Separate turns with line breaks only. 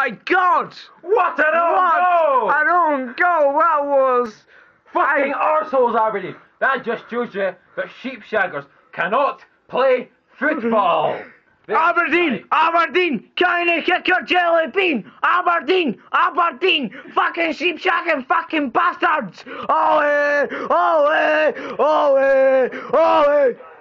my God!
What an own goal!
An own goal, that was...
Fucking arseholes, Aberdeen. That just shows you that sheep shaggers cannot play football.
Aberdeen, can you kick your jelly bean? Aberdeen, fucking sheep shagging fucking bastards! Olé, olé, olé, olé!